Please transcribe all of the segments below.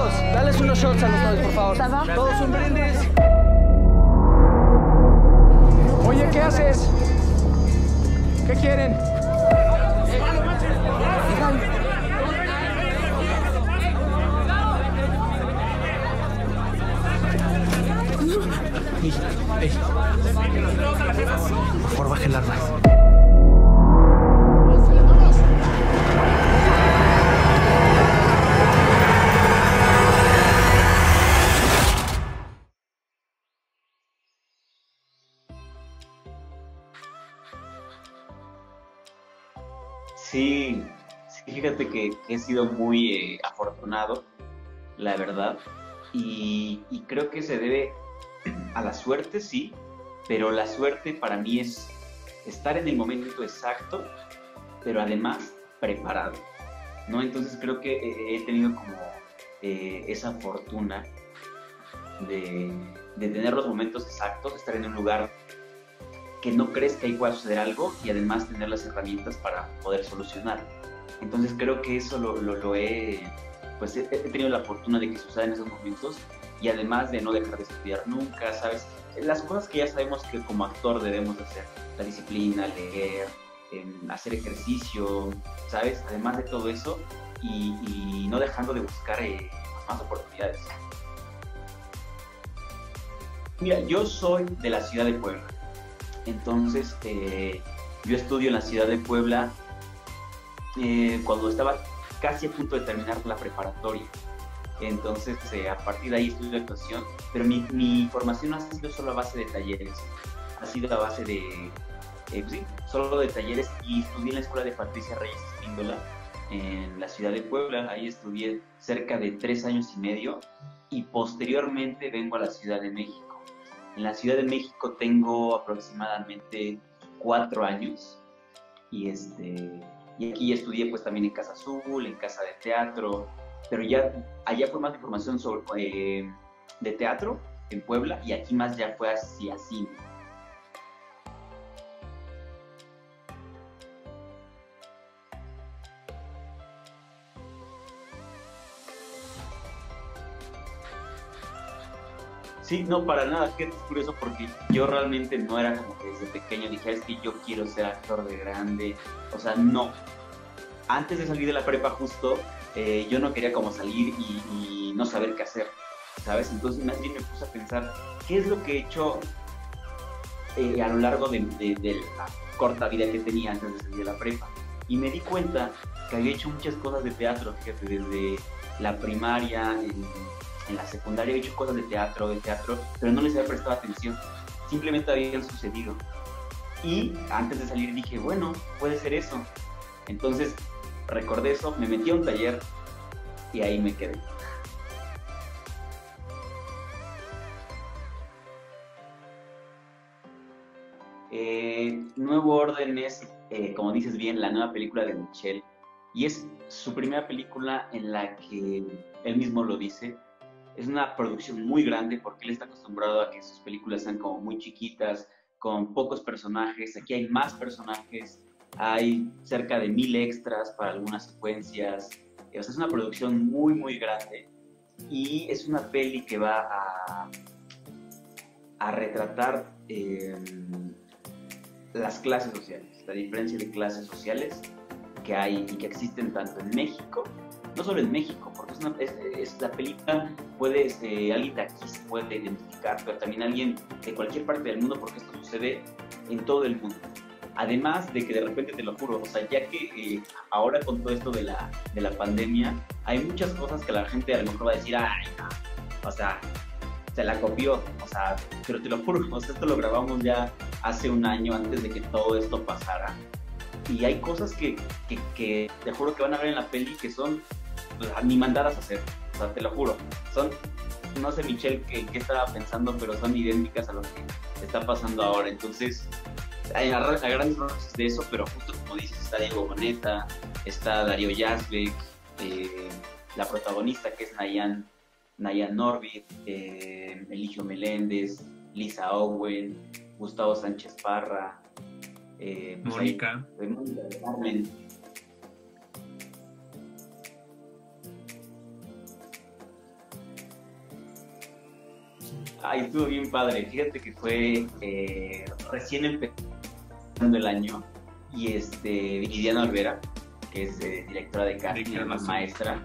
Todos, dales unos shots a los novios, por favor. ¿Ça va? Todos un brindis. Oye, ¿qué haces? ¿Qué quieren? Ey. Por favor, baje el arma. Sí, sí, fíjate que he sido muy afortunado, la verdad, y creo que se debe a la suerte, sí, pero la suerte para mí es estar en el momento exacto, pero además preparado, ¿no? Entonces creo que he tenido como esa fortuna de tener los momentos exactos, estar en un lugar que no crees que ahí pueda suceder algo y además tener las herramientas para poder solucionar. Entonces creo que eso pues he tenido la fortuna de que suceda en esos momentos y además de no dejar de estudiar nunca, ¿sabes? Las cosas que ya sabemos que como actor debemos hacer, la disciplina, leer, hacer ejercicio, ¿sabes? Además de todo eso y no dejando de buscar más oportunidades. Mira, yo soy de la ciudad de Puebla. Entonces, yo estudio en la ciudad de Puebla cuando estaba casi a punto de terminar la preparatoria. Entonces, a partir de ahí estudio actuación, pero mi formación no ha sido solo a base de talleres, ha sido a base de, sí, solo de talleres y estudié en la escuela de Patricia Reyes Espíndola en la ciudad de Puebla. Ahí estudié cerca de 3 años y medio y posteriormente vengo a la Ciudad de México. En la Ciudad de México tengo aproximadamente 4 años y aquí estudié pues también en Casa Azul, en Casa de Teatro, pero ya allá fue más información sobre, de teatro en Puebla y aquí más ya fue hacia cine. Sí, no, para nada, que es curioso porque yo realmente no era como que desde pequeño dije, es que yo quiero ser actor de grande, o sea, no. Antes de salir de la prepa justo, yo no quería como salir y no saber qué hacer, ¿sabes? Entonces más bien me puse a pensar, ¿qué es lo que he hecho a lo largo de la corta vida que tenía antes de salir de la prepa? Y me di cuenta que había hecho muchas cosas de teatro, fíjate, desde la primaria, en la secundaria he hecho cosas de teatro, pero no les había prestado atención, simplemente habían sucedido. Y antes de salir dije, bueno, puede ser eso. Entonces recordé eso, me metí a un taller y ahí me quedé. Nuevo Orden es, como dices bien, la nueva película de Michel. Y es su primera película en la que él mismo lo dice. Es una producción muy grande porque él está acostumbrado a que sus películas sean como muy chiquitas, con pocos personajes. Aquí hay más personajes, hay cerca de 1000 extras para algunas secuencias. O sea, es una producción muy, muy grande y es una peli que va a retratar las clases sociales, la diferencia de clases sociales que hay y que existen tanto en México, no solo en México, porque es la película, alguien de aquí se puede identificar, pero también alguien de cualquier parte del mundo, porque esto sucede en todo el mundo. Además de que de repente, te lo juro, o sea, ya que ahora con todo esto de la pandemia, hay muchas cosas que la gente a lo mejor va a decir, ay, no, o sea, se la copió, o sea, pero te lo juro, o sea, esto lo grabamos ya hace un año antes de que todo esto pasara. Y hay cosas que te juro que van a ver en la peli que son pues, ni mandadas a hacer, o sea, te lo juro. Son, no sé Michelle qué estaba pensando, pero son idénticas a lo que está pasando ahora. Entonces, hay a grandes rasgos de eso, pero justo como dices, está Diego Boneta, está Darío Yazbek, la protagonista que es Nayan Norbit, Eligio Meléndez, Lisa Owen, Gustavo Sánchez Parra, Mónica. Carmen. Ay, estuvo bien padre. Fíjate que fue recién empezando el año y Viridiana Olvera, que es directora de casting, además maestra,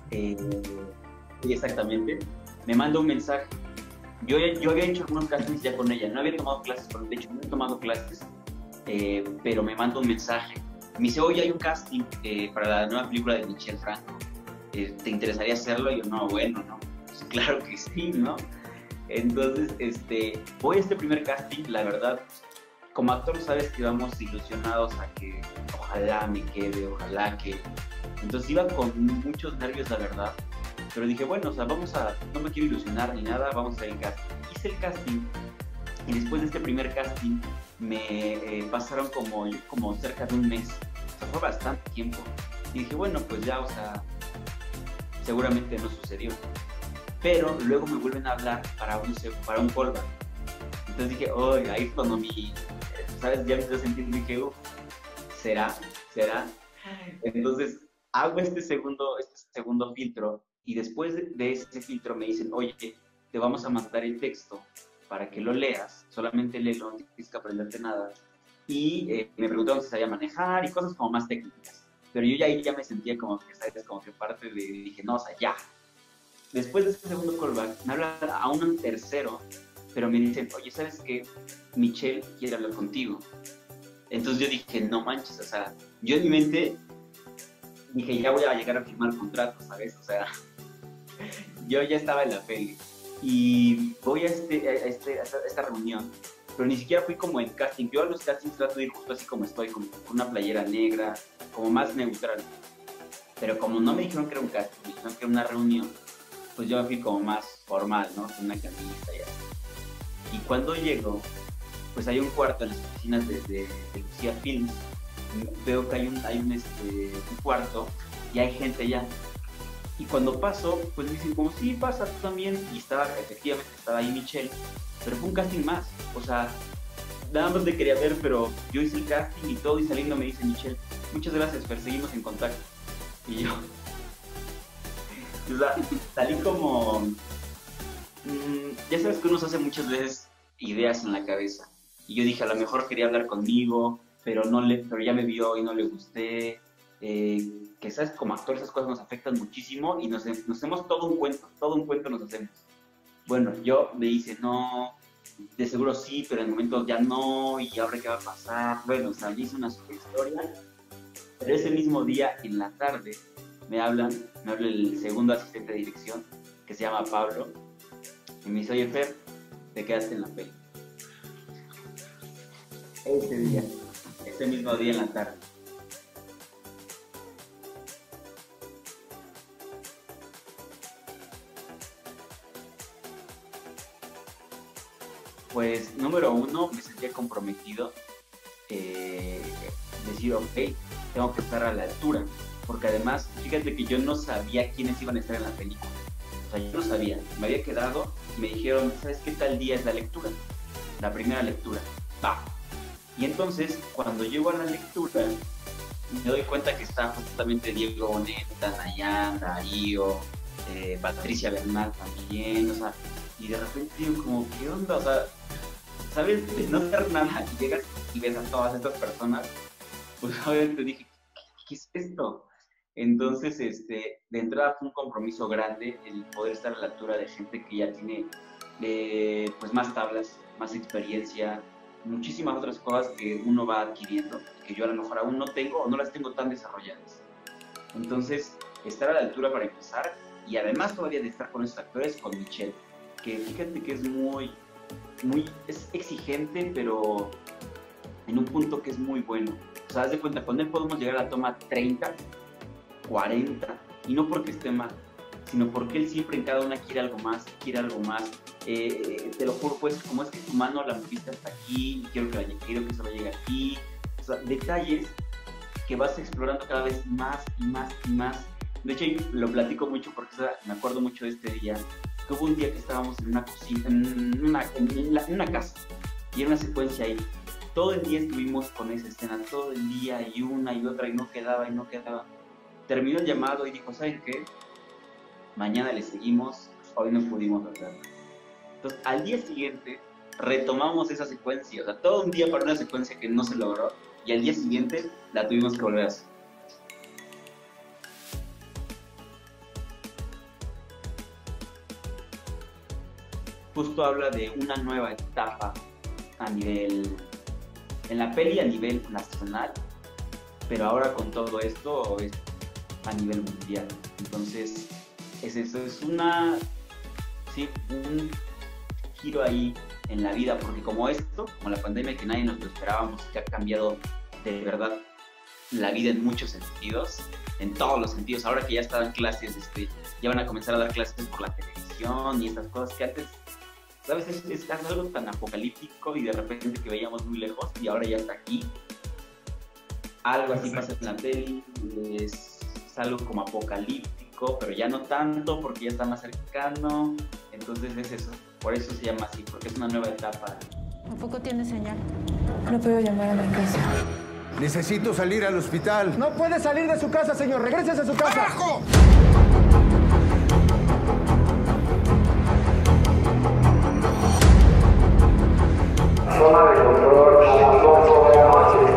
exactamente, me manda un mensaje. Yo había hecho algunos castings ya con ella, no había tomado clases, de hecho no he tomado clases, pero me manda un mensaje. Me dice, oye, hay un casting para la nueva película de Michel Franco. ¿Te interesaría hacerlo? Y yo, no, bueno, no. Pues claro que sí, ¿no? Entonces, voy a este primer casting, la verdad, como actor sabes que vamos ilusionados a que ojalá me quede, ojalá que... Entonces iba con muchos nervios, la verdad, pero dije, bueno, o sea, no me quiero ilusionar ni nada, vamos a hacer el casting. Hice el casting y después de este primer casting me pasaron como cerca de un mes, o sea, fue bastante tiempo. Y dije, bueno, pues ya, o sea, seguramente no sucedió. Pero luego me vuelven a hablar para un callback. Entonces dije, oh, ahí fue cuando ¿sabes? Ya me estoy sintiendo, dije, ¿será? Entonces hago este segundo filtro y después de ese filtro me dicen, oye, te vamos a mandar el texto para que lo leas, solamente léelo, no tienes que aprenderte nada. Y me preguntaron si sabía manejar y cosas como más técnicas. Pero yo ya me sentía como que, ¿sabes? Como que parte de, dije, no, o sea, ya. Después de este segundo callback, me habla a un tercero, pero me dicen, oye, ¿sabes qué? Michelle quiere hablar contigo. Entonces yo dije, no manches, o sea, yo en mi mente dije, ya voy a llegar a firmar contratos, ¿sabes? O sea, yo ya estaba en la peli. Y voy a esta reunión, pero ni siquiera fui como en casting. Yo a los castings trato de ir justo así como estoy, como con una playera negra, como más neutral. Pero como no me dijeron que era un casting, me dijeron que era una reunión, pues yo me fui como más formal, ¿no? Con una camisa y así. Y cuando llego, pues hay un cuarto en las oficinas de Lucía Films. Veo que hay un cuarto y hay gente allá. Y cuando paso, pues me dicen como, sí, pasa tú también. Y efectivamente estaba ahí Michelle, pero fue un casting más. O sea, nada más te quería ver, pero yo hice el casting y todo, y saliendo me dice Michelle, muchas gracias, Fer, seguimos en contacto. Y yo, o sea, salí como... ya sabes que uno se hace muchas veces ideas en la cabeza. Y yo dije, a lo mejor quería hablar conmigo, pero ya me vio y no le gusté. Que sabes, como actor esas cosas nos afectan muchísimo y nos hacemos todo un cuento nos hacemos. Bueno, yo me hice, no, de seguro sí, pero en el momento ya no, y ahora qué va a pasar. Bueno, o sea, me hice una super historia, pero ese mismo día, en la tarde, me habla el segundo asistente de dirección, que se llama Pablo, y me dice, oye, Fer, te quedaste en la peli. Ese mismo día en la tarde. Pues, número uno, me sentía comprometido, decir, ok, tengo que estar a la altura, porque además, fíjate que yo no sabía quiénes iban a estar en la película, o sea, yo no sabía, me había quedado, me dijeron, ¿sabes qué tal día es la lectura? La primera lectura, va. Y entonces, cuando llego a la lectura, me doy cuenta que está justamente Diego Boneta, Nayan, Darío, Patricia Bernal también, o sea, y de repente digo como, ¿qué onda? O sea, ¿sabes? De no hacer nada y llegas y ves a todas estas personas, pues obviamente dije, ¿qué es esto? Entonces, de entrada fue un compromiso grande el poder estar a la altura de gente que ya tiene, pues, más tablas, más experiencia, muchísimas otras cosas que uno va adquiriendo, que yo a lo mejor aún no tengo o no las tengo tan desarrolladas. Entonces, estar a la altura para empezar, y además todavía de estar con esos actores, con Michelle, que fíjate que es es exigente, pero en un punto que es muy bueno. O sea, haz de cuenta, con él podemos llegar a la toma 30, 40, y no porque esté mal, sino porque él siempre en cada una quiere algo más. Te lo juro, pues, como es que tu mano la moviste hasta aquí, y quiero que se lo llegue aquí. O sea, detalles que vas explorando cada vez más y más y más. De hecho, lo platico mucho porque me acuerdo mucho de este día. Que hubo un día que estábamos en una cocina, en una casa, y era una secuencia ahí. Todo el día estuvimos con esa escena, todo el día, y una y otra, y no quedaba. Terminó el llamado y dijo, ¿saben qué? Mañana le seguimos, hoy no pudimos hacerlo. Entonces, al día siguiente retomamos esa secuencia, o sea, todo un día para una secuencia que no se logró, y al día siguiente la tuvimos que volver a hacer. Justo habla de una nueva etapa a nivel, en la peli a nivel nacional, pero ahora con todo esto es a nivel mundial. Entonces, es eso, es un giro ahí en la vida, porque como esto, como la pandemia que nadie nos lo esperábamos, que ha cambiado de verdad la vida en muchos sentidos, en todos los sentidos. Ahora que ya estaban clases, ya van a comenzar a dar clases por la televisión y estas cosas que antes, ¿sabes? Es algo tan apocalíptico y de repente que veíamos muy lejos y ahora ya está aquí. Algo así pasa en la peli, es algo como apocalíptico, pero ya no tanto porque ya está más cercano. Entonces es eso, por eso se llama así, porque es una nueva etapa. ¿A poco tiene señal? No puedo llamar a la casa. Necesito salir al hospital. No puede salir de su casa, señor. Regrésese a su casa. ¡Carajo! Zona de control a las 8 de la noche.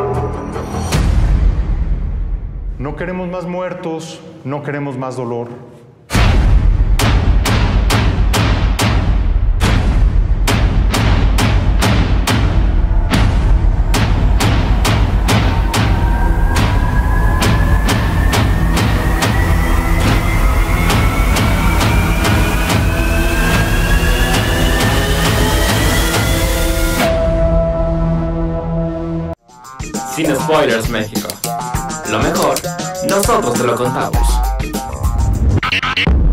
No queremos más muertos, no queremos más dolor. Sin Spoilers México. Lo mejor, nosotros te lo contamos.